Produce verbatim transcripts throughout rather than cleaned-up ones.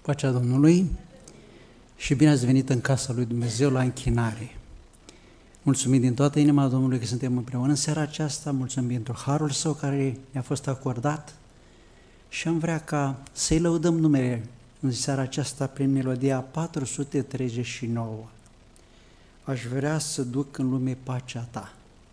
Pacea Domnului și bine ați venit în casa lui Dumnezeu la închinare. Mulțumim din toată inima Domnului că suntem împreună în seara aceasta, mulțumim pentru harul Său care ne-a fost acordat și am vrea ca să-i lăudăm numele în seara aceasta prin melodia patru sute treizeci și nouă. Aș vrea să duc în lume pacea Ta.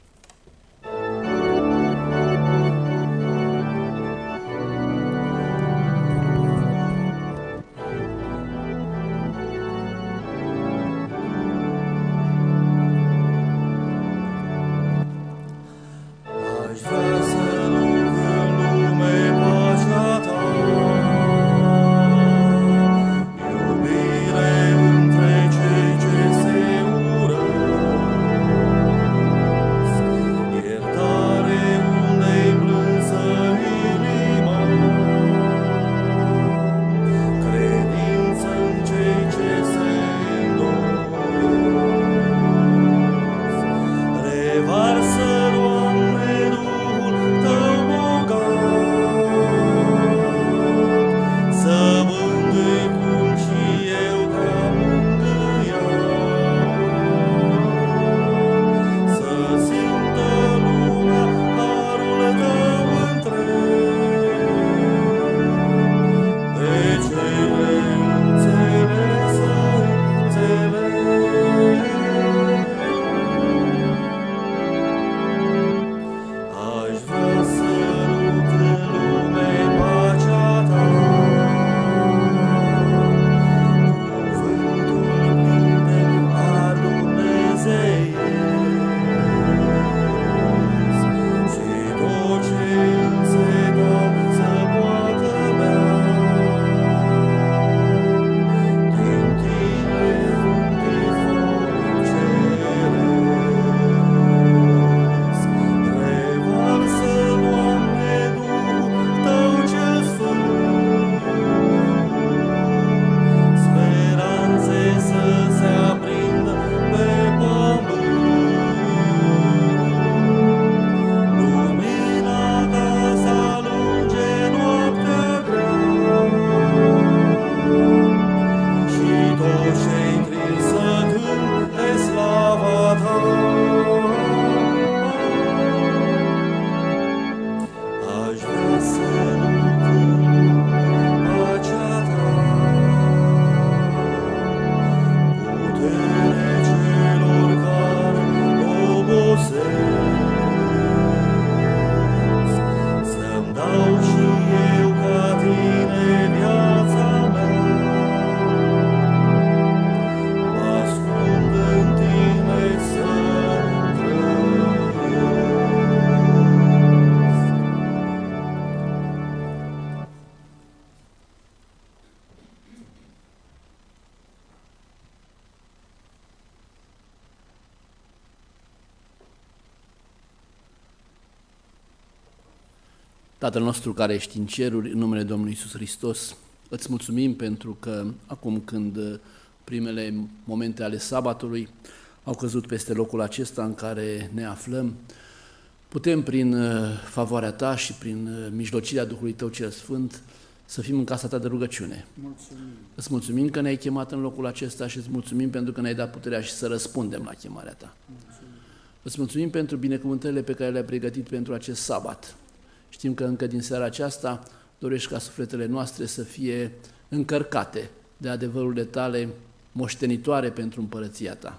Tatăl nostru care ești în ceruri, în numele Domnului Iisus Hristos, îți mulțumim pentru că acum când primele momente ale sabatului au căzut peste locul acesta în care ne aflăm, putem prin favoarea Ta și prin mijlocirea Duhului Tău cel Sfânt să fim în casa Ta de rugăciune. Mulțumim. Îți mulțumim că ne-ai chemat în locul acesta și îți mulțumim pentru că ne-ai dat puterea și să răspundem la chemarea Ta. Mulțumim. Îți mulțumim pentru binecuvântările pe care le-ai pregătit pentru acest sabat. Știm că încă din seara aceasta dorești ca sufletele noastre să fie încărcate de adevărurile Tale moștenitoare pentru împărăția Ta.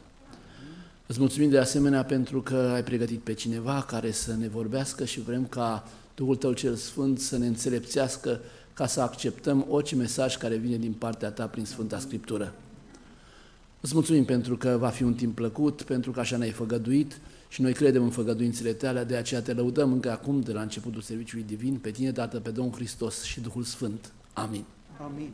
Îți mulțumim de asemenea pentru că ai pregătit pe cineva care să ne vorbească și vrem ca Duhul Tău cel Sfânt să ne înțelepțească ca să acceptăm orice mesaj care vine din partea Ta prin Sfânta Scriptură. Îți mulțumim pentru că va fi un timp plăcut, pentru că așa ne-ai făgăduit și noi credem în făgăduințele Tale, de aceea Te lăudăm încă acum, de la începutul serviciului divin, pe Tine, Tată, pe Domnul Hristos și Duhul Sfânt. Amin. Amin.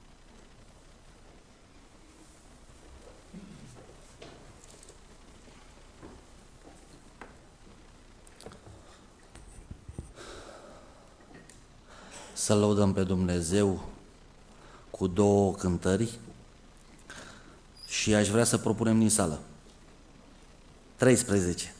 Să lăudăm pe Dumnezeu cu două cântări și aș vrea să propunem din sală. treisprezece.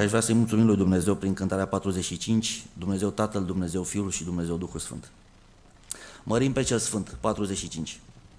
aș vrea să-i mulțumim lui Dumnezeu prin cântarea patruzeci și cinci, Dumnezeu Tatăl, Dumnezeu Fiul și Dumnezeu Duhul Sfânt. Mărim pe cel Sfânt, patruzeci și cinci.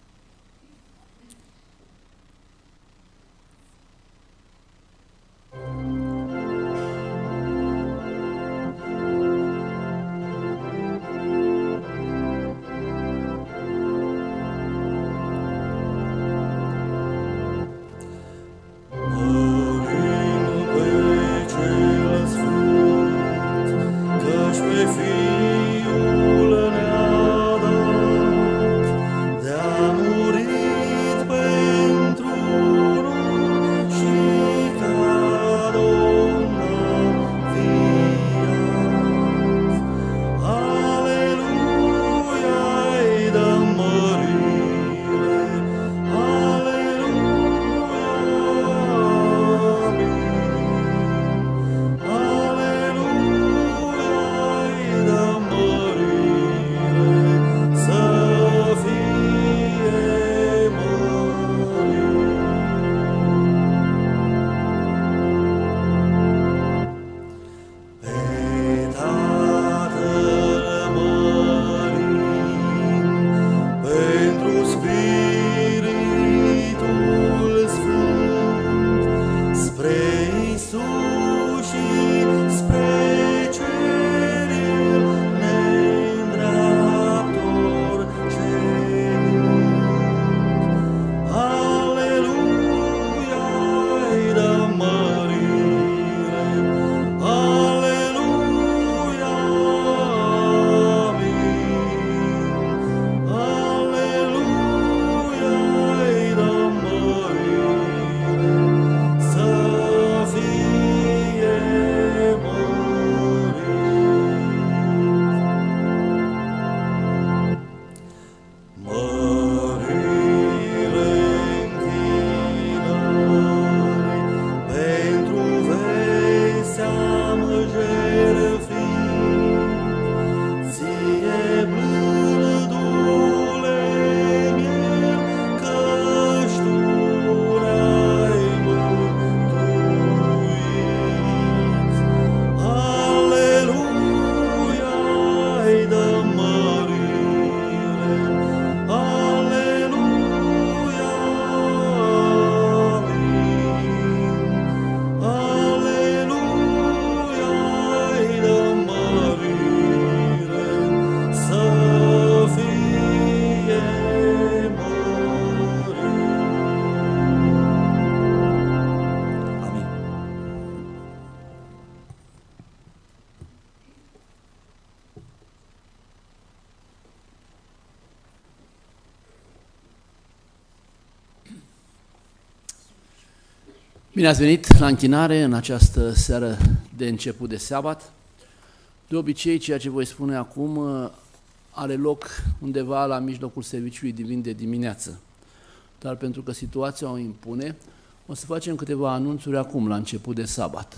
Bine ați venit la închinare în această seară de început de sabat. De obicei, ceea ce voi spune acum are loc undeva la mijlocul serviciului divin de dimineață. Dar pentru că situația o impune, o să facem câteva anunțuri acum, la început de sabat.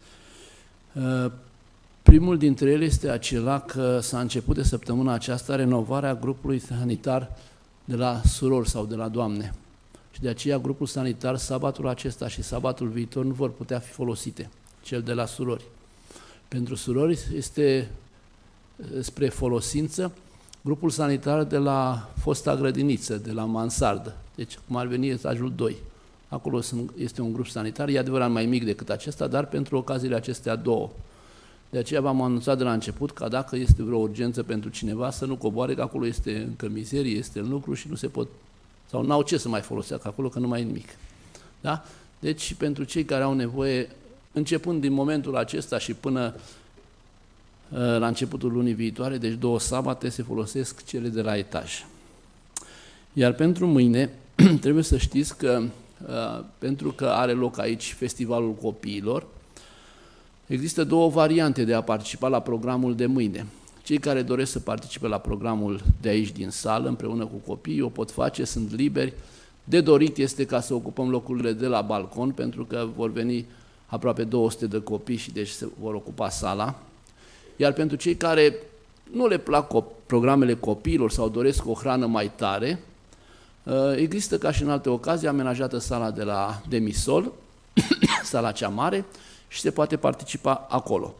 Primul dintre ele este acela că s-a început de săptămâna aceasta renovarea grupului sanitar de la surori sau de la doamne. Și de aceea grupul sanitar, sabatul acesta și sabatul viitor nu vor putea fi folosite, cel de la surori. Pentru surori este spre folosință grupul sanitar de la fosta grădiniță, de la mansardă, deci cum ar veni etajul doi. Acolo este un grup sanitar, e adevărat mai mic decât acesta, dar pentru ocaziile acestea două. De aceea v-am anunțat de la început că dacă este vreo urgență pentru cineva să nu coboare, că acolo este încă mizerie, este în lucru și nu se pot, sau n-au ce să mai folosească acolo, că nu mai e nimic. Da? Deci pentru cei care au nevoie, începând din momentul acesta și până uh, la începutul lunii viitoare, deci două sabate, se folosesc cele de la etaj. Iar pentru mâine, trebuie să știți că, uh, pentru că are loc aici Festivalul Copiilor, există două variante de a participa la programul de mâine. Cei care doresc să participe la programul de aici din sală, împreună cu copiii, o pot face, sunt liberi. De dorit este ca să ocupăm locurile de la balcon, pentru că vor veni aproape două sute de copii și deci se vor ocupa sala. Iar pentru cei care nu le plac programele copiilor sau doresc o hrană mai tare, există, ca și în alte ocazii, amenajată sala de la Demisol, sala cea mare, și se poate participa acolo.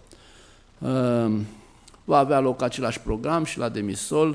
Va avea loc același program și la demisol,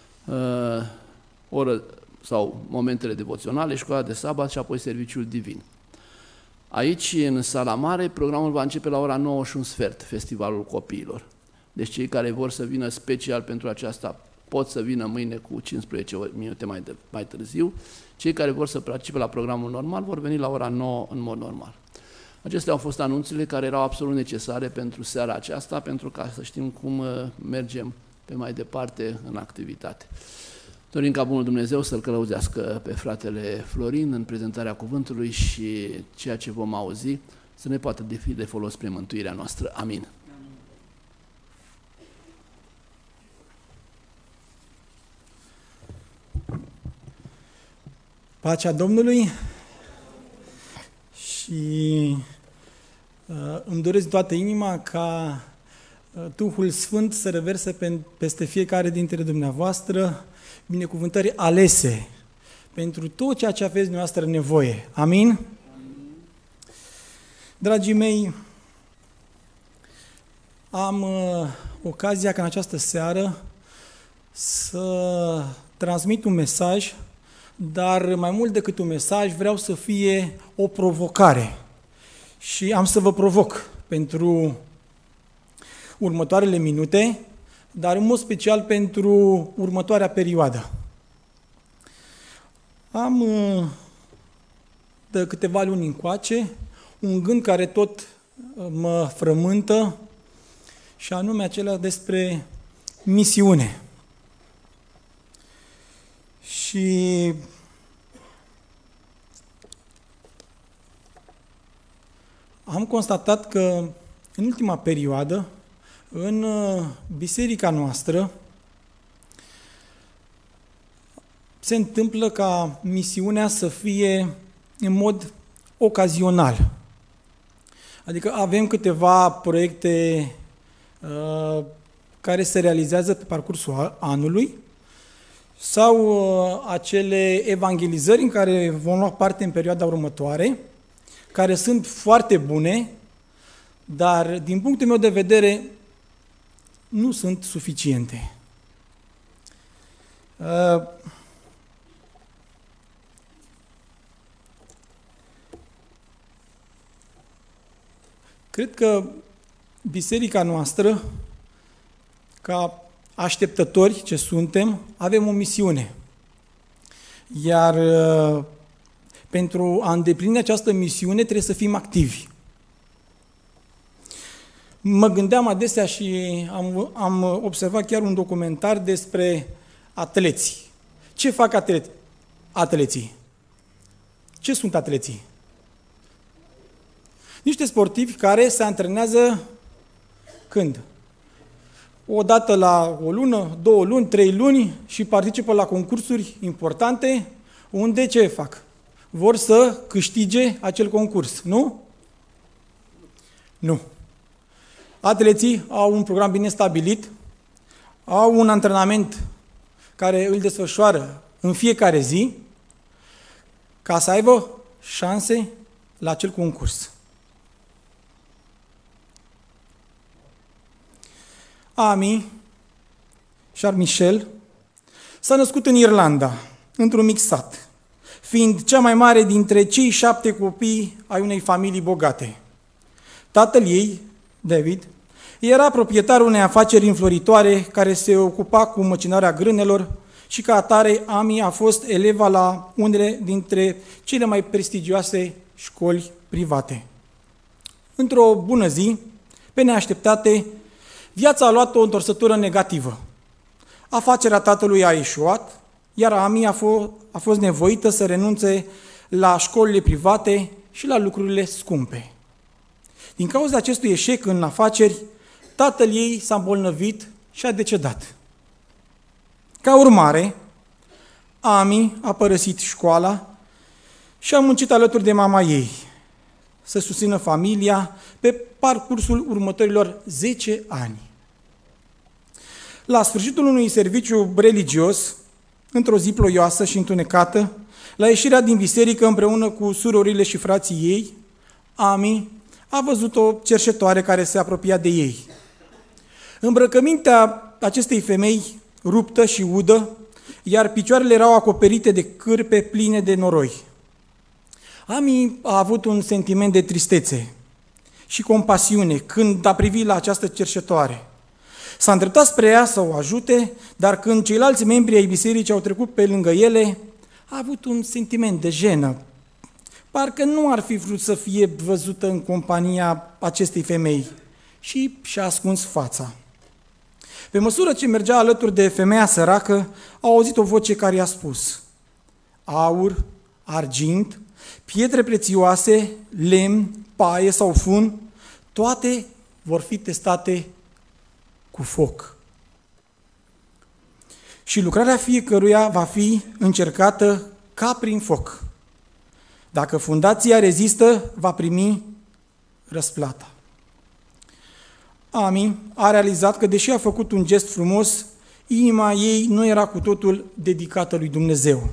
oră sau momentele devoționale, școala de sabat și apoi serviciul divin. Aici, în sala mare, programul va începe la ora nouă și un sfert, Festivalul Copiilor. Deci cei care vor să vină special pentru aceasta pot să vină mâine cu cincisprezece minute mai, de, mai târziu. Cei care vor să participe la programul normal vor veni la ora nouă în mod normal. Acestea au fost anunțurile care erau absolut necesare pentru seara aceasta, pentru ca să știm cum mergem pe mai departe în activitate. Dorim ca Bunul Dumnezeu să-L călăuzească pe fratele Florin în prezentarea cuvântului și ceea ce vom auzi să ne poată fi de folos spre mântuirea noastră. Amin. Pacea Domnului și uh, îmi doresc toată inima ca uh, Duhul Sfânt să reverse pe, peste fiecare dintre dumneavoastră binecuvântări alese pentru tot ceea ce aveți dumneavoastră nevoie. Amin? Amin. Dragii mei, am uh, ocazia ca în această seară să transmit un mesaj, dar mai mult decât un mesaj, vreau să fie o provocare. Și am să vă provoc pentru următoarele minute, dar în mod special pentru următoarea perioadă. Am de câteva luni încoace un gând care tot mă frământă și anume acela despre misiune. Și am constatat că în ultima perioadă, în biserica noastră, se întâmplă ca misiunea să fie în mod ocazional. Adică avem câteva proiecte uh, care se realizează pe parcursul anului, sau uh, acele evangelizări în care vom lua parte în perioada următoare, care sunt foarte bune, dar din punctul meu de vedere nu sunt suficiente. Uh, cred că biserica noastră, ca așteptători ce suntem, avem o misiune. Iar uh, pentru a îndeplini această misiune trebuie să fim activi. Mă gândeam adesea și am, am observat chiar un documentar despre atleți. Ce fac atleti? atleții? Ce sunt atleții? Niște sportivi care se antrenează când? O dată la o lună, două luni, trei luni și participă la concursuri importante unde ce fac? Vor să câștige acel concurs, nu? Nu. Atleții au un program bine stabilit, au un antrenament care îl desfășoară în fiecare zi ca să aibă șanse la acel concurs. Amy, Charles Michel, s-a născut în Irlanda, într-un mic sat, fiind cea mai mare dintre cei șapte copii ai unei familii bogate. Tatăl ei, David, era proprietarul unei afaceri înfloritoare care se ocupa cu măcinarea grânelor și ca atare Amy a fost eleva la unele dintre cele mai prestigioase școli private. Într-o bună zi, pe neașteptate, viața a luat o întorsătură negativă. Afacerea tatălui a eșuat, iar Amy a, f- a fost nevoită să renunțe la școlile private și la lucrurile scumpe. Din cauza acestui eșec în afaceri, tatăl ei s-a îmbolnăvit și a decedat. Ca urmare, Amy a părăsit școala și a muncit alături de mama ei să susțină familia pe parcursul următorilor zece ani. La sfârșitul unui serviciu religios, într-o zi ploioasă și întunecată, la ieșirea din biserică împreună cu surorile și frații ei, Amy a văzut o cerșetoare care se apropia de ei. Îmbrăcămintea acestei femei ruptă și udă, iar picioarele erau acoperite de cârpe pline de noroi. Ami a avut un sentiment de tristețe și compasiune când a privit la această cerșetoare. S-a îndreptat spre ea să o ajute, dar când ceilalți membri ai bisericii au trecut pe lângă ele, a avut un sentiment de jenă. Parcă nu ar fi vrut să fie văzută în compania acestei femei și și-a ascuns fața. Pe măsură ce mergea alături de femeia săracă, a auzit o voce care i-a spus: aur, argint, pietre prețioase, lemn, paie sau fun, toate vor fi testate cu foc. Și lucrarea fiecăruia va fi încercată ca prin foc. Dacă fundația rezistă, va primi răsplata. Ami a realizat că, deși a făcut un gest frumos, inima ei nu era cu totul dedicată lui Dumnezeu.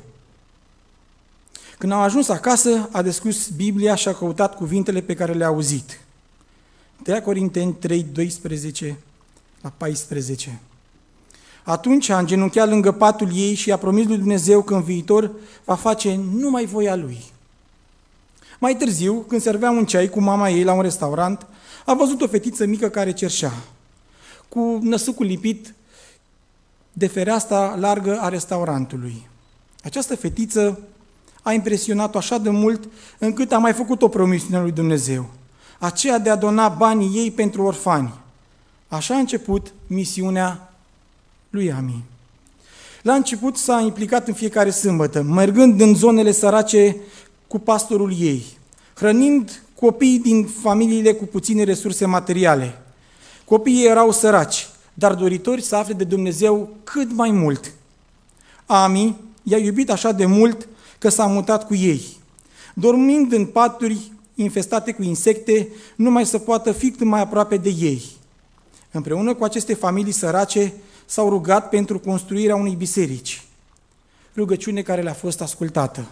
Când a ajuns acasă, a deschis Biblia și a căutat cuvintele pe care le-a auzit. doi Corinteni trei, doisprezece la paisprezece. Atunci a îngenunchiat lângă patul ei și a promis lui Dumnezeu că în viitor va face numai voia lui. Mai târziu, când servea un ceai cu mama ei la un restaurant, a văzut o fetiță mică care cerșea, cu năsucul lipit de fereastra largă a restaurantului. Această fetiță a impresionat-o așa de mult încât a mai făcut o promisiune lui Dumnezeu, aceea de a dona banii ei pentru orfani. Așa a început misiunea lui Ami. La început s-a implicat în fiecare sâmbătă, mergând în zonele sărace cu pastorul ei, hrănind copiii din familiile cu puține resurse materiale. Copiii erau săraci, dar doritori să afle de Dumnezeu cât mai mult. Ami i-a iubit așa de mult că s-a mutat cu ei. Dormind în paturi infestate cu insecte, numai să poată fi cât mai aproape de ei. Împreună cu aceste familii sărace, s-au rugat pentru construirea unei biserici, rugăciune care le-a fost ascultată.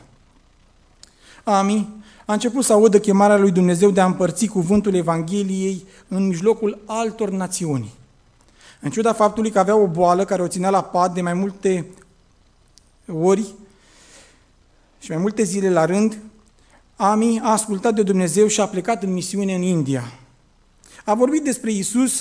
Ami a început să audă chemarea lui Dumnezeu de a împărți cuvântul Evangheliei în mijlocul altor națiuni. În ciuda faptului că avea o boală care o ținea la pat de mai multe ori și mai multe zile la rând, Ami a ascultat de Dumnezeu și a plecat în misiune în India. A vorbit despre Iisus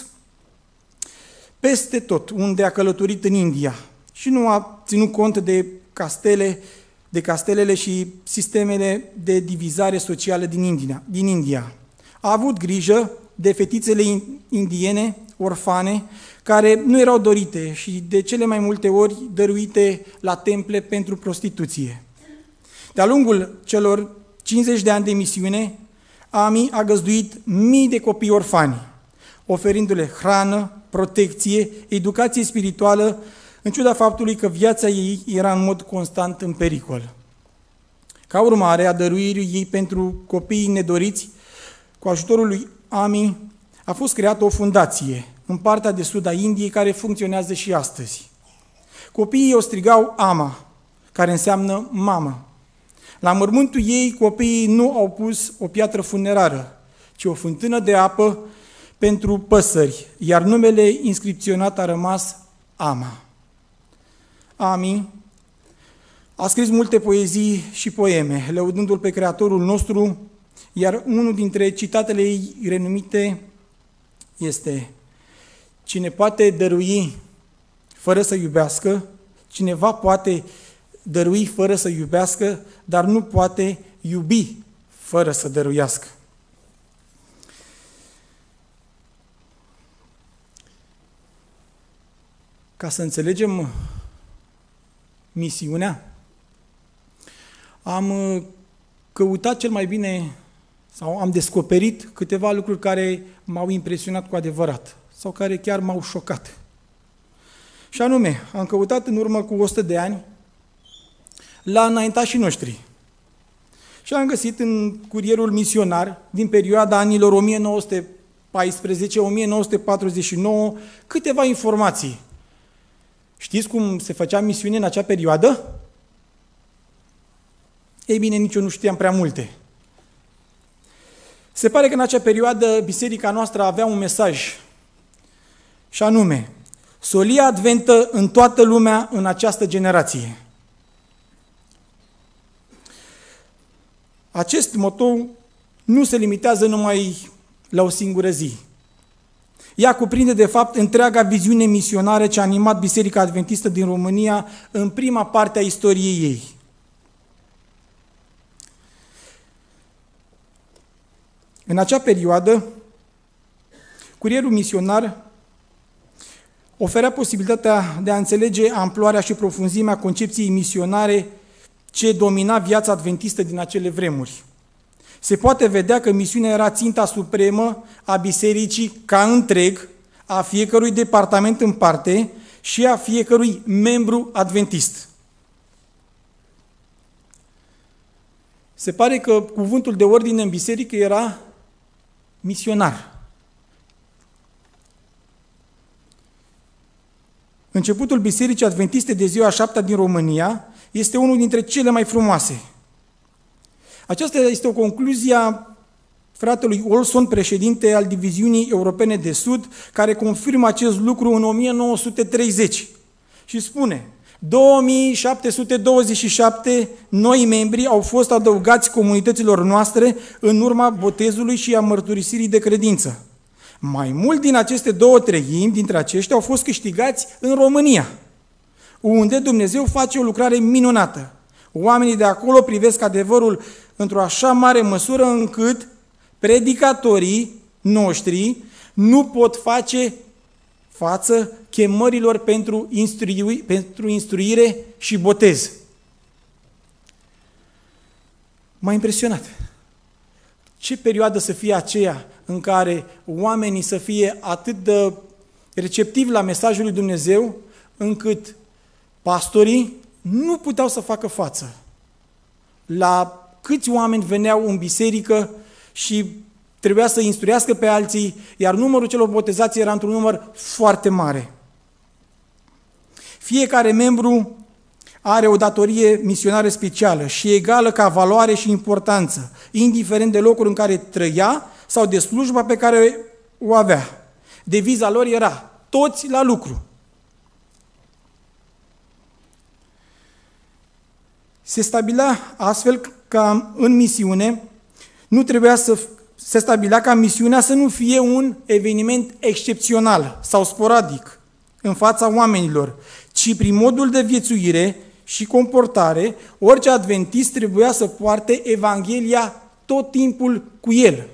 peste tot unde a călătorit în India și nu a ținut cont de castele, de castelele și sistemele de divizare socială din India. Din India. A avut grijă de fetițele indiene, orfane, care nu erau dorite și de cele mai multe ori dăruite la temple pentru prostituție. De-a lungul celor cincizeci de ani de misiune, Ami a găzduit mii de copii orfani, oferindu-le hrană, protecție, educație spirituală, în ciuda faptului că viața ei era în mod constant în pericol. Ca urmare a dăruirii ei pentru copiii nedoriți, cu ajutorul lui Ami a fost creată o fundație în partea de sud a Indiei care funcționează și astăzi. Copiii o strigau Ama, care înseamnă mamă. La mormântul ei, copiii nu au pus o piatră funerară, ci o fântână de apă pentru păsări, iar numele inscripționat a rămas Ama. Ami a scris multe poezii și poeme, lăudându-l pe Creatorul nostru, iar unul dintre citatele ei renumite este: cine poate dărui fără să iubească, cineva poate dărui fără să iubească, dar nu poate iubi fără să dăruiască. Ca să înțelegem misiunea, am căutat cel mai bine sau am descoperit câteva lucruri care m-au impresionat cu adevărat sau care chiar m-au șocat. Și anume, am căutat în urmă cu o sută de ani la înaintașii noștri și am găsit în Curierul Misionar din perioada anilor o mie nouă sute paisprezece - o mie nouă sute patruzeci și nouă câteva informații. Știți cum se făcea misiune în acea perioadă? Ei bine, nici eu nu știam prea multe. Se pare că în acea perioadă biserica noastră avea un mesaj, și anume, solia adventă în toată lumea în această generație. Acest motou nu se limitează numai la o singură zi. Ea cuprinde, de fapt, întreaga viziune misionară ce a animat Biserica Adventistă din România în prima parte a istoriei ei. În acea perioadă, curierul misionar oferea posibilitatea de a înțelege amploarea și profunzimea concepției misionare ce domina viața adventistă din acele vremuri. Se poate vedea că misiunea era ținta supremă a bisericii ca întreg, a fiecărui departament în parte și a fiecărui membru adventist. Se pare că cuvântul de ordine în biserică era misionar. Începutul Bisericii Adventiste de ziua a șaptea din România este unul dintre cele mai frumoase. Aceasta este o concluzie a fratelui Olson, președinte al Diviziunii Europene de Sud, care confirmă acest lucru în o mie nouă sute treizeci și spune: două mii șapte sute douăzeci și șapte noi membri au fost adăugați comunităților noastre în urma botezului și a mărturisirii de credință. Mai mult din aceste două treimi dintre aceștia au fost câștigați în România, unde Dumnezeu face o lucrare minunată. Oamenii de acolo privesc adevărul într-o așa mare măsură încât predicatorii noștri nu pot face față chemărilor pentru, instrui, pentru instruire și botez. M-a impresionat. Ce perioadă să fie aceea în care oamenii să fie atât de receptivi la mesajul lui Dumnezeu, încât pastorii nu puteau să facă față la câți oameni veneau în biserică și trebuia să instruiască pe alții, iar numărul celor botezați era într-un număr foarte mare. Fiecare membru are o datorie misionară specială și egală ca valoare și importanță, indiferent de locul în care trăia sau de slujba pe care o avea. Deviza lor era: toți la lucru. Se stabilea astfel ca în misiune nu trebuia să se stabilea ca misiunea să nu fie un eveniment excepțional sau sporadic în fața oamenilor, ci prin modul de viețuire și comportare, orice adventist trebuia să poarte Evanghelia tot timpul cu el.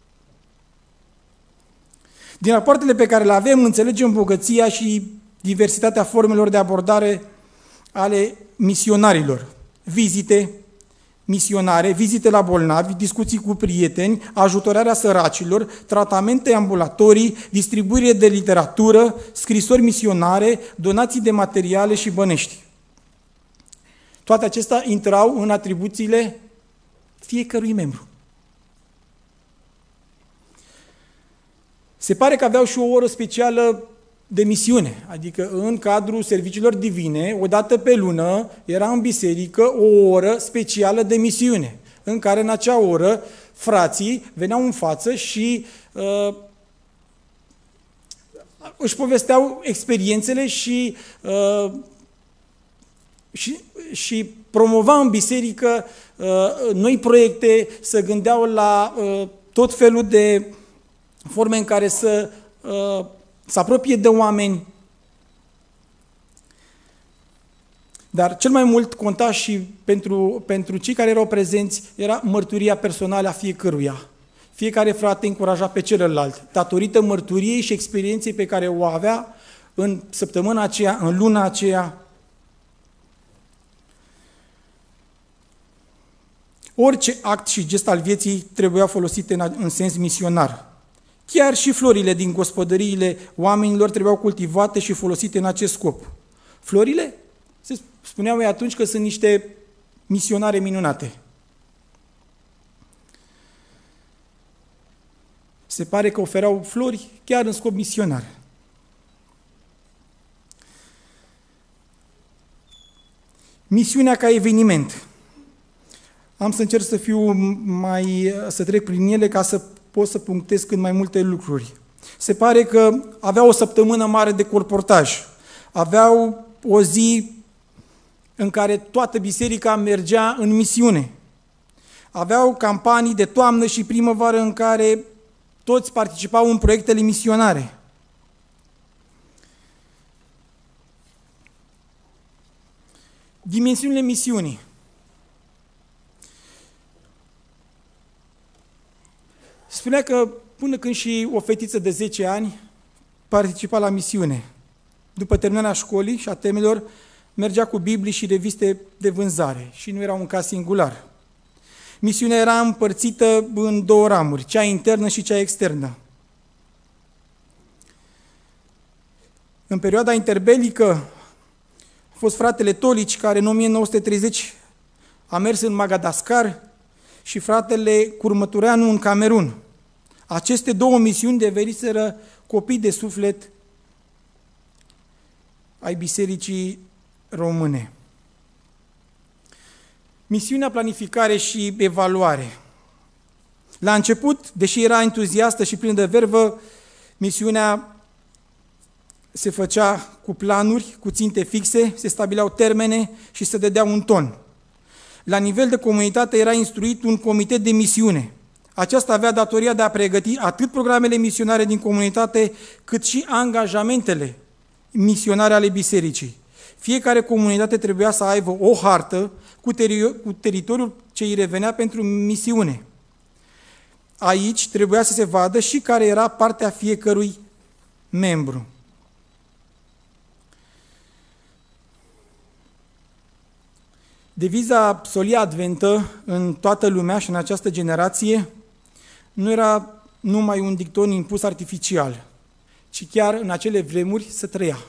Din rapoartele pe care le avem, înțelegem bogăția și diversitatea formelor de abordare ale misionarilor. Vizite misionare, vizite la bolnavi, discuții cu prieteni, ajutorarea săracilor, tratamente ambulatorii, distribuire de literatură, scrisori misionare, donații de materiale și bănești. Toate acestea intrau în atribuțiile fiecărui membru. Se pare că aveau și o oră specială de misiune, adică în cadrul serviciilor divine, o dată pe lună, era în biserică o oră specială de misiune, în care în acea oră frații veneau în față și uh, își povesteau experiențele și, uh, și, și promova în biserică uh, noi proiecte, să gândeau la uh, tot felul de forme în care să uh, să apropie de oameni. Dar cel mai mult conta și pentru, pentru cei care erau prezenți era mărturia personală a fiecăruia. Fiecare frate încuraja pe celălalt, datorită mărturiei și experienței pe care o avea în săptămâna aceea, în luna aceea. Orice act și gest al vieții trebuia folosite în, în sens misionar. Chiar și florile din gospodăriile oamenilor trebuiau cultivate și folosite în acest scop. Florile? Se spuneau ei atunci că sunt niște misionare minunate. Se pare că oferau flori chiar în scop misionar. Misiunea ca eveniment. Am să încerc să fiu mai, să trec prin ele ca să pot să punctez cât mai multe lucruri. Se pare că aveau o săptămână mare de colportaj. Aveau o zi în care toată biserica mergea în misiune. Aveau campanii de toamnă și primăvară în care toți participau în proiectele misionare. Dimensiunile misiunii. Spunea că până când și o fetiță de zece ani participa la misiune. După terminarea școlii și a temelor, mergea cu Biblii și reviste de vânzare și nu era un caz singular. Misiunea era împărțită în două ramuri, cea internă și cea externă. În perioada interbelică a fost fratele Tolici, care în o mie nouă sute treizeci a mers în Madagascar, și fratele Curmătureanu în Camerun. Aceste două misiuni deveniseră copii de suflet ai bisericii române. Misiunea, planificare și evaluare. La început, deși era entuziastă și plină de vervă, misiunea se făcea cu planuri, cu ținte fixe, se stabileau termene și se dădea un ton. La nivel de comunitate era instruit un comitet de misiune. Aceasta avea datoria de a pregăti atât programele misionare din comunitate, cât și angajamentele misionare ale bisericii. Fiecare comunitate trebuia să aibă o hartă cu, teri- cu teritoriul ce îi revenea pentru misiune. Aici trebuia să se vadă și care era partea fiecărui membru. Deviza Solia Adventă în toată lumea și în această generație nu era numai un dicton impus artificial, ci chiar în acele vremuri se trăia.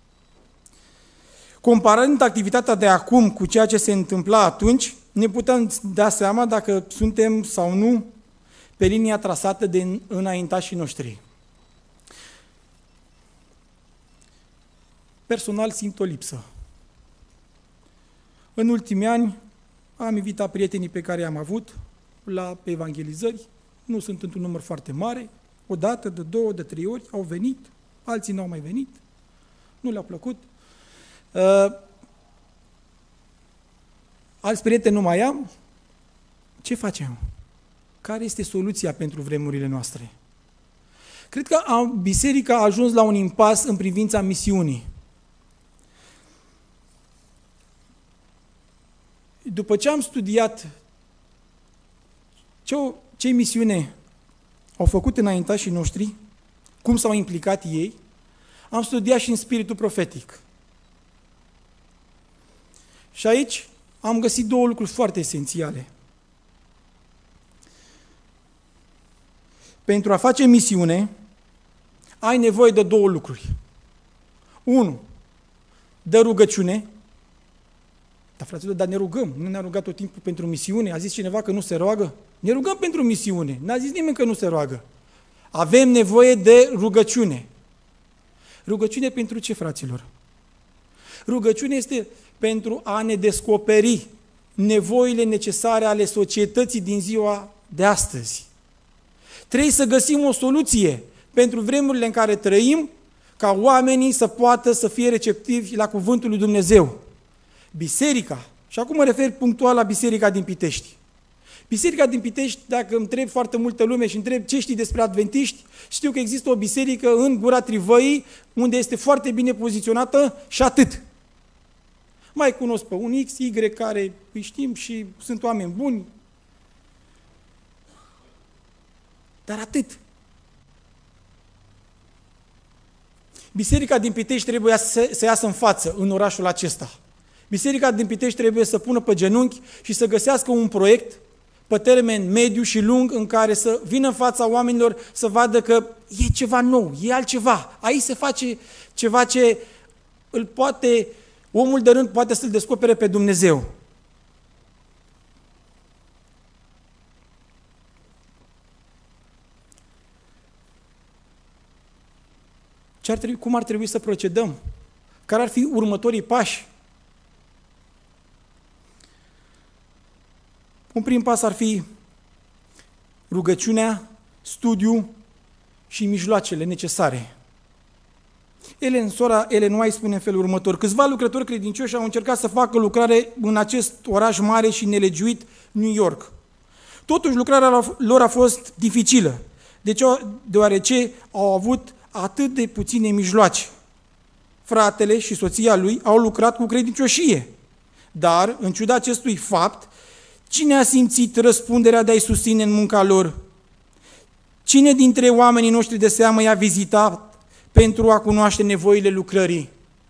Comparând activitatea de acum cu ceea ce se întâmpla atunci, ne putem da seama dacă suntem sau nu pe linia trasată de înaintașii noștri. Personal simt o lipsă. În ultimii ani am invitat prietenii pe care i-am avut la evangelizări, nu sunt într-un număr foarte mare, o dată, de două, de trei ori, au venit, alții n-au mai venit, nu le-a plăcut. Uh, alți prieteni nu mai am. Ce facem? Care este soluția pentru vremurile noastre? Cred că biserica a ajuns la un impas în privința misiunii. După ce am studiat ce, ce misiune au făcut înaintașii noștri, cum s-au implicat ei, am studiat și în spiritul profetic. Și aici am găsit două lucruri foarte esențiale. Pentru a face misiune, ai nevoie de două lucruri. Unu, de rugăciune. Dar fraților, dar ne rugăm. Nu ne-a rugat tot timpul pentru misiune? A zis cineva că nu se roagă? Ne rugăm pentru misiune. N-a zis nimeni că nu se roagă. Avem nevoie de rugăciune. Rugăciune pentru ce, fraților? Rugăciune este pentru a ne descoperi nevoile necesare ale societății din ziua de astăzi. Trebuie să găsim o soluție pentru vremurile în care trăim, ca oamenii să poată să fie receptivi la cuvântul lui Dumnezeu. Biserica, și acum mă refer punctual la Biserica din Pitești. Biserica din Pitești, dacă întreb foarte multă lume și întreb ce știi despre adventiști, știu că există o biserică în Gura Trivăii, unde este foarte bine poziționată și atât. Mai cunosc pe un X, Y, care îi știm și sunt oameni buni, dar atât. Biserica din Pitești trebuie să, să iasă în față în orașul acesta. Biserica din Pitești trebuie să pună pe genunchi și să găsească un proiect pe termen mediu și lung în care să vină în fața oamenilor să vadă că e ceva nou, e altceva. Aici se face ceva ce îl poate, omul de rând poate să-l descopere pe Dumnezeu. Ce ar trebui, cum ar trebui să procedăm? Care ar fi următorii pași? Un prim pas ar fi rugăciunea, studiu și mijloacele necesare. Ellen, sora Ellen White spune în felul următor: câțiva lucrători credincioși au încercat să facă lucrare în acest oraș mare și nelegiuit, New York. Totuși, lucrarea lor a fost dificilă, deoarece au avut atât de puține mijloace. Fratele și soția lui au lucrat cu credincioșie, dar, în ciuda acestui fapt, cine a simțit răspunderea de a-i susține în munca lor? Cine dintre oamenii noștri de seamă i-a vizitat pentru a cunoaște nevoile lucrării?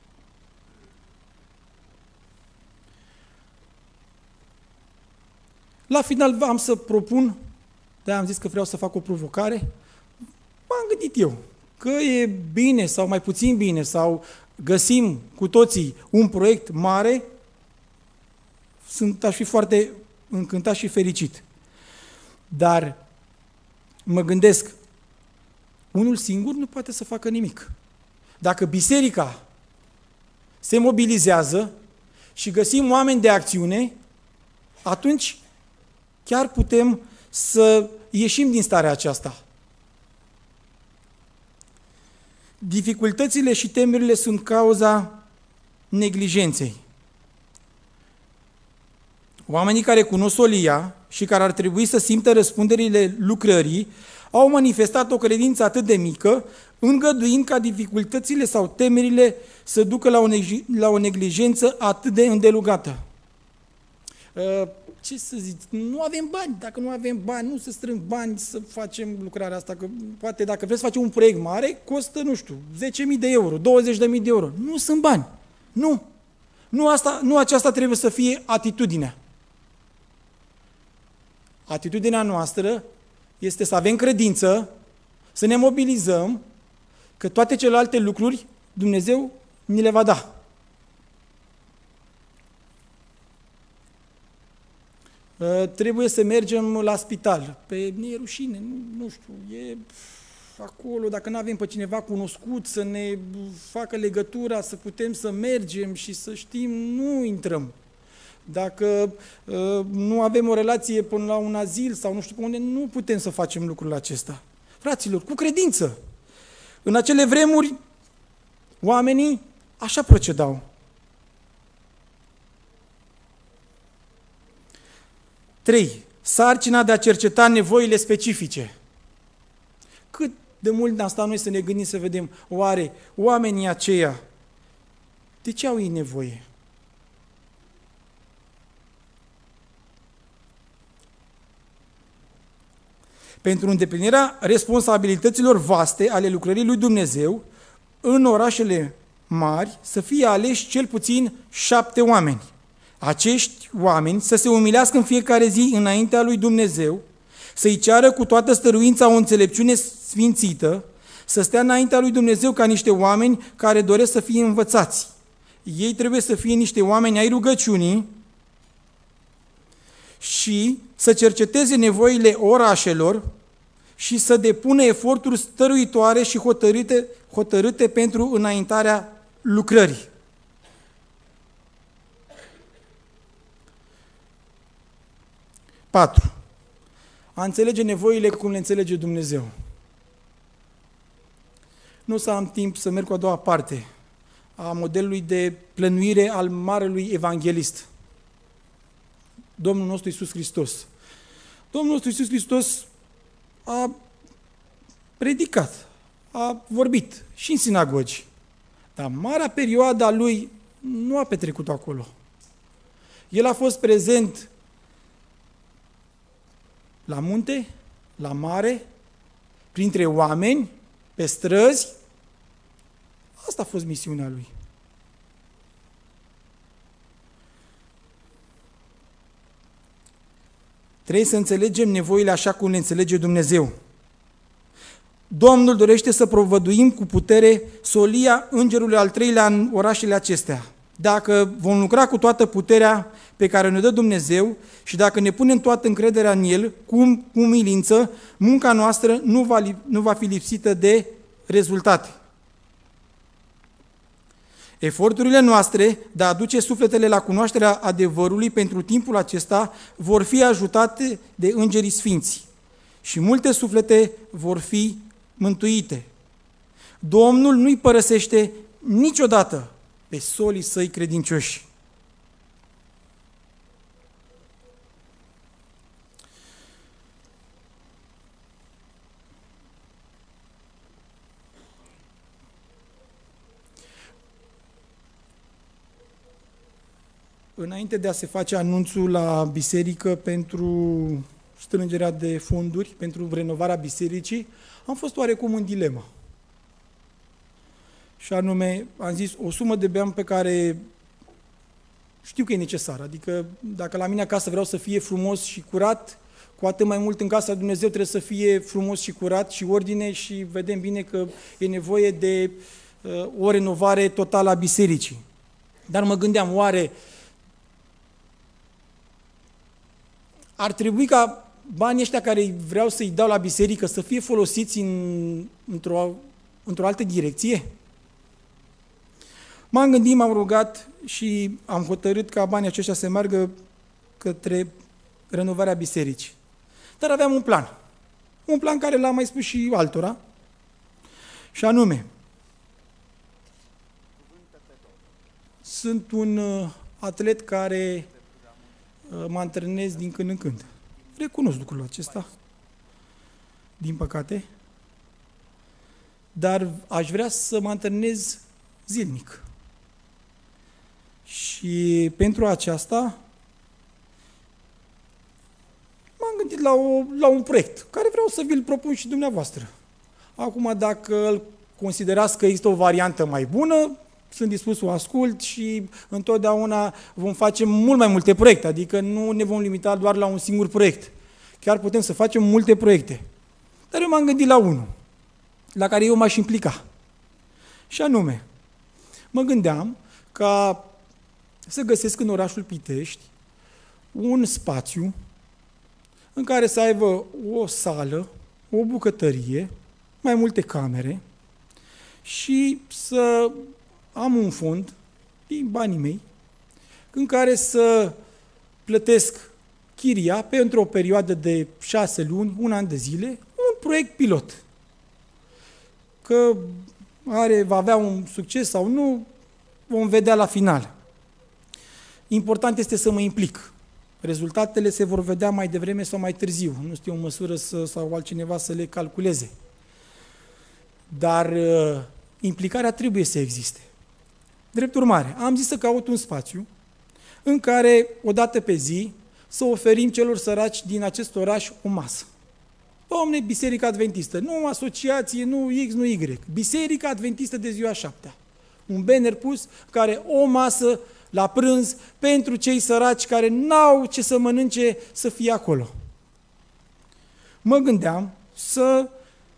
La final am să propun, de-aia am zis că vreau să fac o provocare, m-am gândit eu că e bine sau mai puțin bine, sau găsim cu toții un proiect mare, sunt, aș fi foarte încântat și fericit. Dar mă gândesc, unul singur nu poate să facă nimic. Dacă biserica se mobilizează și găsim oameni de acțiune, atunci chiar putem să ieșim din starea aceasta. Dificultățile și temerile sunt cauza neglijenței. Oamenii care cunosc solia și care ar trebui să simtă răspunderile lucrării au manifestat o credință atât de mică, îngăduind ca dificultățile sau temerile să ducă la o, negli- la o neglijență atât de îndelugată. Uh, ce să zic, nu avem bani, dacă nu avem bani, nu se strâng bani să facem lucrarea asta, că poate dacă vreți să facem un proiect mare, costă, nu știu, zece mii de euro, douăzeci de mii de euro. Nu sunt bani. Nu. Nu, asta, nu aceasta trebuie să fie atitudinea. Atitudinea noastră este să avem credință, să ne mobilizăm, că toate celelalte lucruri Dumnezeu ni le va da. Uh, trebuie să mergem la spital. Pe ne e rușine, nu, nu știu, e acolo, dacă nu avem pe cineva cunoscut să ne facă legătura, să putem să mergem și să știm, nu intrăm. Dacă uh, nu avem o relație până la un azil sau nu știu pe unde, nu putem să facem lucrul acesta. Fraților, cu credință. În acele vremuri, oamenii așa procedau. trei. Sarcina de a cerceta nevoile specifice. Cât de mult ne-am stat noi să ne gândim, să vedem, oare oamenii aceia, de ce au ei nevoie? Pentru îndeplinirea responsabilităților vaste ale lucrării lui Dumnezeu, în orașele mari să fie aleși cel puțin șapte oameni. Acești oameni să se umilească în fiecare zi înaintea lui Dumnezeu, să-i ceară cu toată stăruința o înțelepciune sfințită, să stea înaintea lui Dumnezeu ca niște oameni care doresc să fie învățați. Ei trebuie să fie niște oameni ai rugăciunii și să cerceteze nevoile orașelor și să depună eforturi stăruitoare și hotărâte, hotărâte pentru înaintarea lucrării. patru. A înțelege nevoile cum le înțelege Dumnezeu. Nu o să am timp să merg cu a doua parte a modelului de plănuire al marelui evanghelist, Domnul nostru Iisus Hristos. Domnul nostru Iisus Hristos a predicat, a vorbit și în sinagogi, dar marea perioadă a lui nu a petrecut acolo. El a fost prezent la munte, la mare, printre oameni, pe străzi. Asta a fost misiunea lui. Trebuie să înțelegem nevoile așa cum le înțelege Dumnezeu. Domnul dorește să provăduim cu putere solia îngerului al treilea în orașele acestea. Dacă vom lucra cu toată puterea pe care ne dă Dumnezeu și dacă ne punem toată încrederea în El, cu umilință, munca noastră nu va, nu va fi lipsită de rezultate. Eforturile noastre de a aduce sufletele la cunoașterea adevărului pentru timpul acesta vor fi ajutate de îngerii sfinți și multe suflete vor fi mântuite. Domnul nu-i părăsește niciodată pe solii săi credincioși. Înainte de a se face anunțul la biserică pentru strângerea de fonduri, pentru renovarea bisericii, am fost oarecum în dilemă. Și anume, am zis, o sumă de bani pe care știu că e necesară. Adică dacă la mine acasă vreau să fie frumos și curat, cu atât mai mult în casa lui Dumnezeu trebuie să fie frumos și curat și ordine și vedem bine că e nevoie de uh, o renovare totală a bisericii. Dar mă gândeam, oare ar trebui ca banii ăștia care vreau să-i dau la biserică să fie folosiți în, într-o, într-o altă direcție? M-am gândit, m-am rugat și am hotărât ca banii aceștia să meargă către renovarea bisericii. Dar aveam un plan. Un plan care l-am mai spus și altora. Și anume, sunt un atlet care mă antrenez din când în când. Recunosc lucrul acesta, din păcate, dar aș vrea să mă antrenez zilnic. Și pentru aceasta m-am gândit la, o, la un proiect care vreau să vi-l propun și dumneavoastră. Acum, dacă îl considerați că există o variantă mai bună, sunt dispus să o ascult și întotdeauna vom face mult mai multe proiecte, adică nu ne vom limita doar la un singur proiect. Chiar putem să facem multe proiecte. Dar eu m-am gândit la unul, la care eu m-aș implica. Și anume, mă gândeam ca să găsesc în orașul Pitești un spațiu în care să aibă o sală, o bucătărie, mai multe camere și să am un fond din banii mei în care să plătesc chiria pentru o perioadă de șase luni, un an de zile, un proiect pilot. Că are, va avea un succes sau nu, vom vedea la final. Important este să mă implic. Rezultatele se vor vedea mai devreme sau mai târziu. Nu știu o măsură să, sau altcineva să le calculeze. Dar uh, implicarea trebuie să existe. Drept urmare, am zis să caut un spațiu în care, o dată pe zi, să oferim celor săraci din acest oraș o masă. Domne, Biserica Adventistă, nu asociație, nu X, nu Y, Biserica Adventistă de ziua șaptea. Un banner pus care o masă la prânz pentru cei săraci care n-au ce să mănânce să fie acolo. Mă gândeam să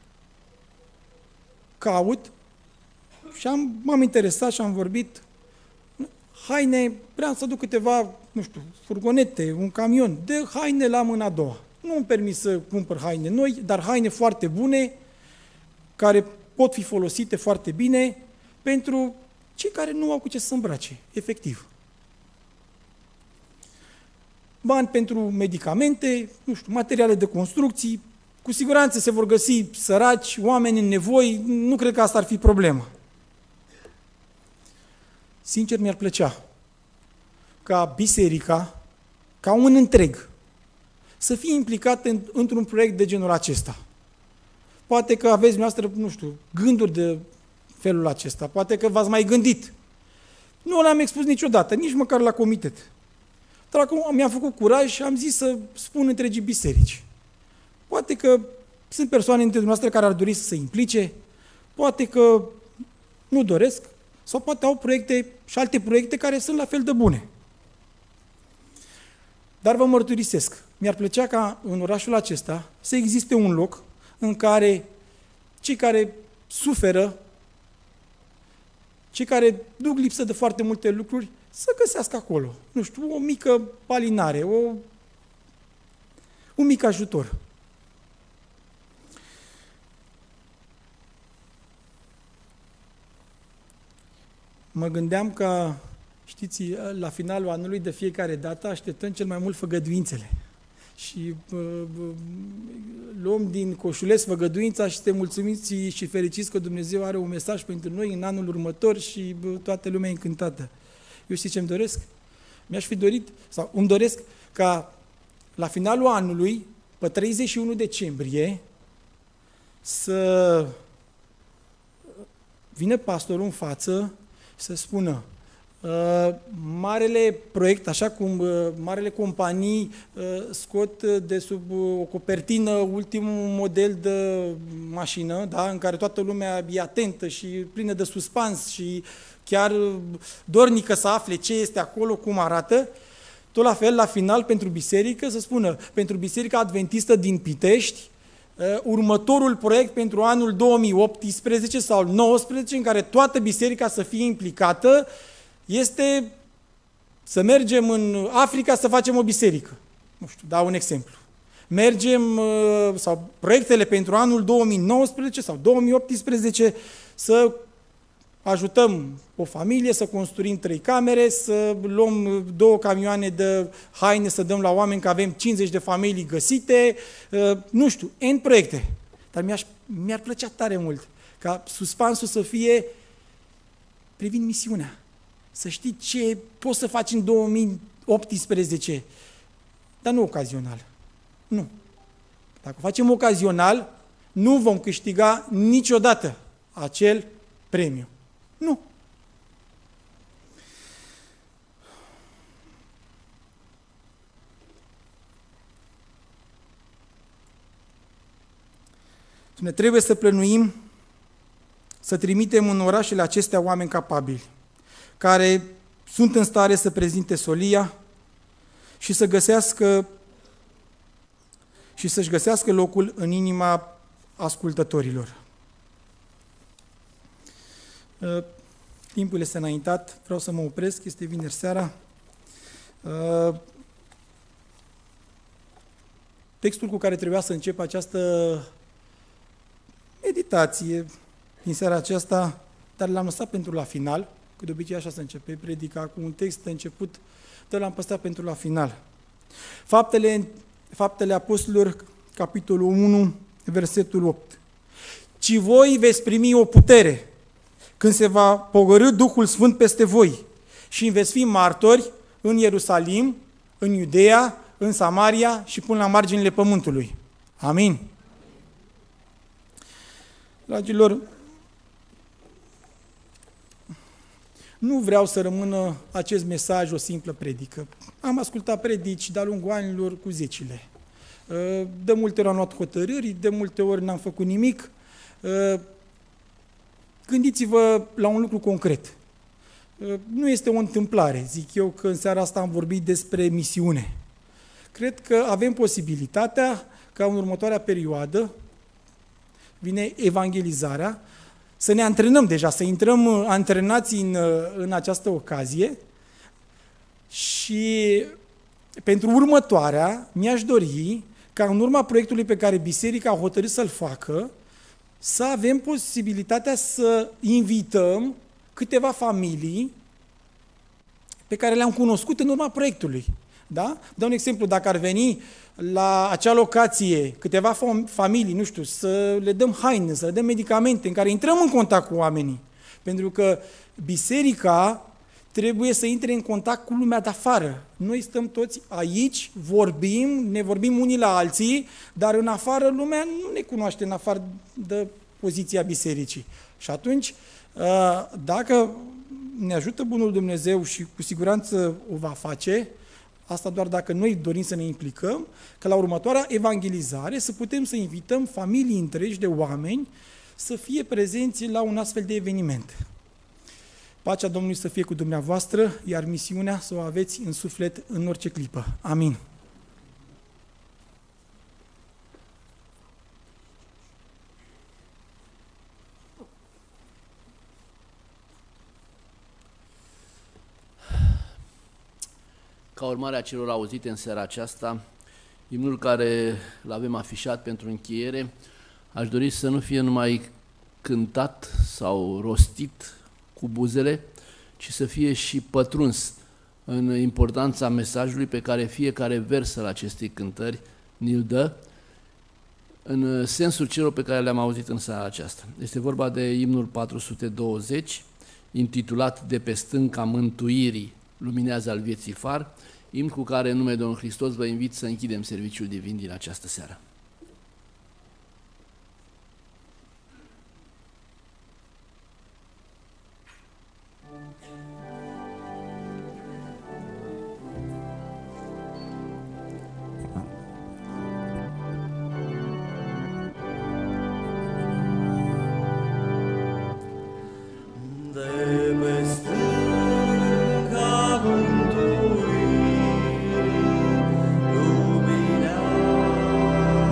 caut și am, m-am interesat și am vorbit haine, vreau să duc câteva, nu știu, furgonete, un camion de haine la mâna a doua. Nu îmi permit să cumpăr haine noi, dar haine foarte bune, care pot fi folosite foarte bine pentru cei care nu au cu ce să îmbrace, efectiv. Bani pentru medicamente, nu știu, materiale de construcții, cu siguranță se vor găsi săraci, oameni în nevoi, nu cred că asta ar fi problema. Sincer, mi-ar plăcea ca biserica, ca un întreg, să fie implicat în, într-un proiect de genul acesta. Poate că aveți dumneavoastră, nu știu, gânduri de felul acesta, poate că v-ați mai gândit. Nu le-am expus niciodată, nici măcar la comitet. Dar acum mi-am făcut curaj și am zis să spun întregii biserici. Poate că sunt persoane dintre dumneavoastră care ar dori să se implice, poate că nu doresc, sau poate au proiecte și alte proiecte care sunt la fel de bune. Dar vă mărturisesc, mi-ar plăcea ca în orașul acesta să existe un loc în care cei care suferă, cei care duc lipsă de foarte multe lucruri, să găsească acolo, nu știu, o mică palinare, o, un mic ajutor. mă gândeam că, știți, la finalul anului de fiecare dată așteptăm cel mai mult făgăduințele. Și uh, uh, luăm din coșuleț făgăduința și suntem mulțumiți și fericiți că Dumnezeu are un mesaj pentru noi în anul următor și uh, toată lumea e încântată. Eu știi ce îmi doresc? Mi-aș fi dorit, sau îmi doresc ca la finalul anului, pe treizeci și unu decembrie, să vină pastorul în față și să spună uh, marele proiect, așa cum uh, marele companii uh, scot de sub uh, o copertină ultimul model de mașină, da, în care toată lumea e atentă și plină de suspans și chiar dornică să afle ce este acolo, cum arată, tot la fel, la final, pentru biserică, să spună, pentru Biserica Adventistă din Pitești, următorul proiect pentru anul două mii optsprezece sau nouăsprezece, în care toată biserica să fie implicată, este să mergem în Africa să facem o biserică. Nu știu, dau un exemplu. Mergem, sau proiectele pentru anul două mii nouăsprezece sau două mii optsprezece, să ajutăm o familie să construim trei camere, să luăm două camioane de haine să dăm la oameni, că avem cincizeci de familii găsite, nu știu, N proiecte. Dar mi-aș, mi-ar plăcea tare mult ca suspansul să fie privind misiunea. Să știi ce poți să faci în două mii optsprezece, dar nu ocazional. Nu. Dacă o facem ocazional, nu vom câștiga niciodată acel premiu. Nu. Ne trebuie să plănuim să trimitem în orașele acestea oameni capabili, care sunt în stare să prezinte solia și să găsească și să-și găsească locul în inima ascultătorilor. Timpul este înaintat, vreau să mă opresc, este vineri seara. Textul cu care trebuia să încep această meditație din seara aceasta, dar l-am lăsat pentru la final, că de obicei așa se începe predica, cu un text de început, dar l-am păstrat pentru la final. Faptele, Faptele Apostolilor, capitolul unu, versetul opt. Ci voi veți primi o putere când se va pogorî Duhul Sfânt peste voi și veți fi martori în Ierusalim, în Iudeea, în Samaria și până la marginile pământului. Amin. Dragilor, nu vreau să rămână acest mesaj o simplă predică. Am ascultat predici de-a lungul anilor cu zecile. De multe ori am luat hotărâri, de multe ori n-am făcut nimic. Gândiți-vă la un lucru concret. Nu este o întâmplare, zic eu, că în seara asta am vorbit despre misiune. Cred că avem posibilitatea ca în următoarea perioadă, vine evangelizarea, să ne antrenăm deja, să intrăm antrenați în, în această ocazie și pentru următoarea mi-aș dori ca în urma proiectului pe care biserica a hotărât să-l facă, să avem posibilitatea să invităm câteva familii pe care le-am cunoscut în urma proiectului. Da? Dau un exemplu, dacă ar veni la acea locație câteva familii, nu știu, să le dăm haine, să le dăm medicamente, în care intrăm în contact cu oamenii. Pentru că biserica trebuie să intre în contact cu lumea de afară. Noi stăm toți aici, vorbim, ne vorbim unii la alții, dar în afară lumea nu ne cunoaște în afară de poziția bisericii. Și atunci, dacă ne ajută Bunul Dumnezeu și cu siguranță o va face, asta doar dacă noi dorim să ne implicăm, că la următoarea evangelizare să putem să invităm familii întregi de oameni să fie prezenți la un astfel de eveniment. Pacea Domnului să fie cu dumneavoastră, iar misiunea să o aveți în suflet în orice clipă. Amin. Ca urmare a celor auzite în seara aceasta, imnul care îl avem afișat pentru încheiere, aș dori să nu fie numai cântat sau rostit cu buzele, ci să fie și pătruns în importanța mesajului pe care fiecare vers al acestei cântări ni-l dă, în sensul celor pe care le-am auzit în seara aceasta. Este vorba de imnul patru sute douăzeci, intitulat De pe stânca mântuirii luminează al vieții far, imn cu care în numele Domnului Hristos vă invit să închidem serviciul divin din această seară. Luminează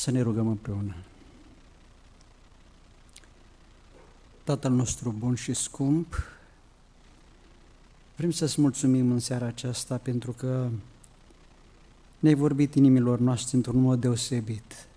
Să ne rugăm împreună. Tatăl nostru bun și scump, vrem să-ți mulțumim în seara aceasta pentru că ne-ai vorbit inimilor noastre într-un mod deosebit.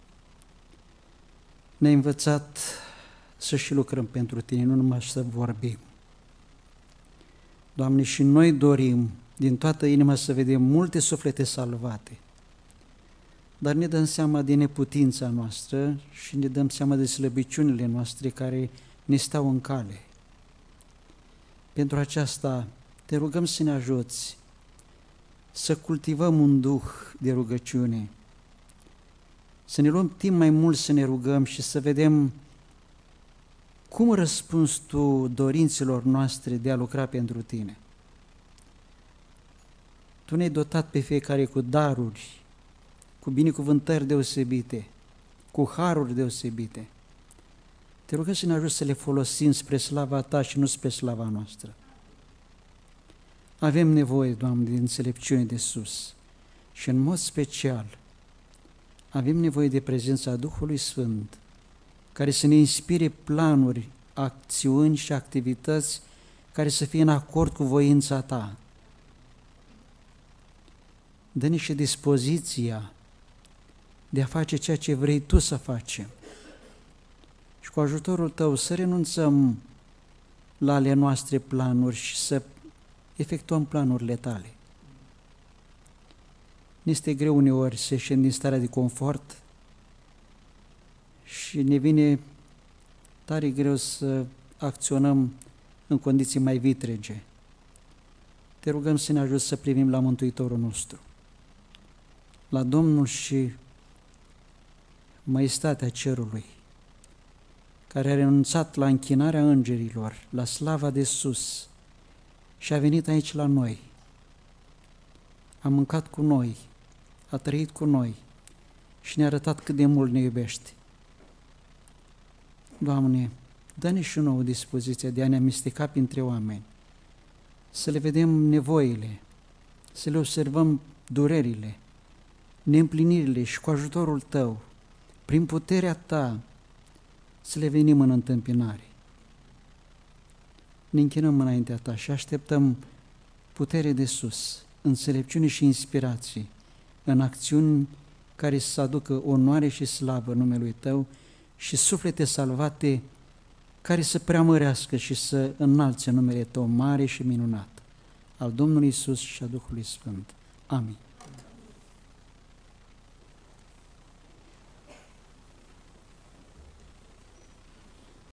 Ne-ai învățat să și lucrăm pentru Tine, nu numai să vorbim. Doamne, și noi dorim din toată inima să vedem multe suflete salvate, dar ne dăm seama de neputința noastră și ne dăm seama de slăbiciunile noastre care ne stau în cale. Pentru aceasta te rugăm să ne ajuți să cultivăm un duh de rugăciune, să ne luăm timp mai mult să ne rugăm și să vedem cum răspunzi Tu dorințelor noastre de a lucra pentru Tine. Tu ne-ai dotat pe fiecare cu daruri, cu binecuvântări deosebite, cu haruri deosebite. Te rugăm să ne ajuți să le folosim spre slava Ta și nu spre slava noastră. Avem nevoie, Doamne, de înțelepciune de sus și în mod special avem nevoie de prezența Duhului Sfânt, care să ne inspire planuri, acțiuni și activități care să fie în acord cu voința Ta. Dă-ne și dispoziția de a face ceea ce vrei Tu să facem. Și cu ajutorul Tău să renunțăm la ale noastre planuri și să efectuăm planurile Tale. Ne este greu uneori să ieșim din starea de confort și ne vine tare greu să acționăm în condiții mai vitrege. Te rugăm să ne ajuți să privim la Mântuitorul nostru, la Domnul și Maestatea Cerului, care a renunțat la închinarea îngerilor, la slava de sus și a venit aici la noi. A mâncat cu noi, a trăit cu noi și ne-a arătat cât de mult ne iubește. Doamne, dă-ne și nouă dispoziția de a ne amesteca printre oameni, să le vedem nevoile, să le observăm durerile, neîmplinirile și cu ajutorul Tău, prin puterea Ta, să le venim în întâmpinare. Ne închinăm înaintea Ta și așteptăm putere de sus, înțelepciune și inspirație în acțiuni care să aducă onoare și slavă numelui Tău și suflete salvate care să preamărească și să înalțe numele Tău mare și minunat, al Domnului Iisus și a Duhului Sfânt. Amin.